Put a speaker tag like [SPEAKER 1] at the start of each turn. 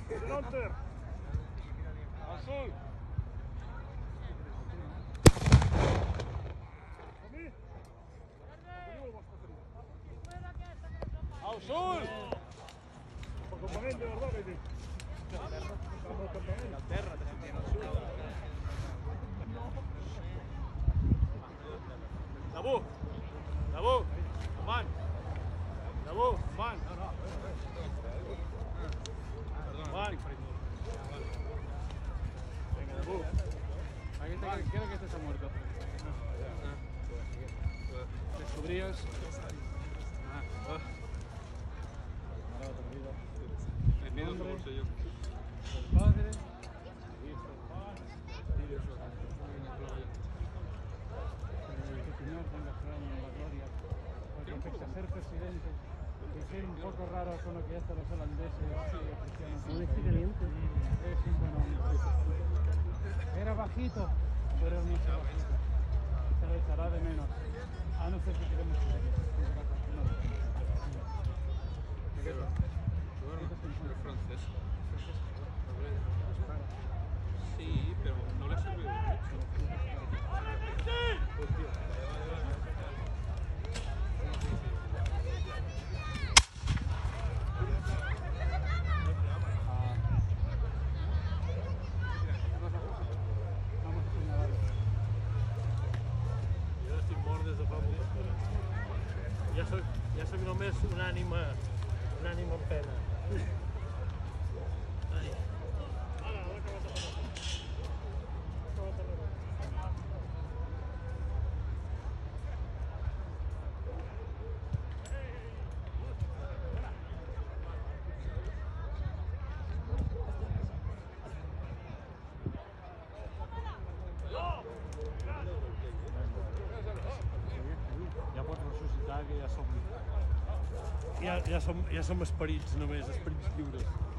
[SPEAKER 1] Fronter. Azul. Azul. Componente, ¿verdad, Betty? La terra tiene azul. Dabu. Dabu. Man. Dabu. Man. Man. Venga, Dabu. Quiero que estés muerto. Descubrías. El nombre del Padre, y Hijo, Espíritu Santo. Que el Señor tenga sueño en la gloria, porque respecto a ser presidente, que ser un poco raro con lo que ya están los holandeses y cristianos. Es un buen hombre. Era bajito, pero no se bajito. Se lo echará de menos, a no ser que queremos que
[SPEAKER 2] ¿Es francés? Sí, pero no le ha servido mucho.
[SPEAKER 1] Jo estic mort des de fa molta estona. Ja soc només una ànima en pena. Ja pots ressuscitar, que ja som esperits només, esperits lliures.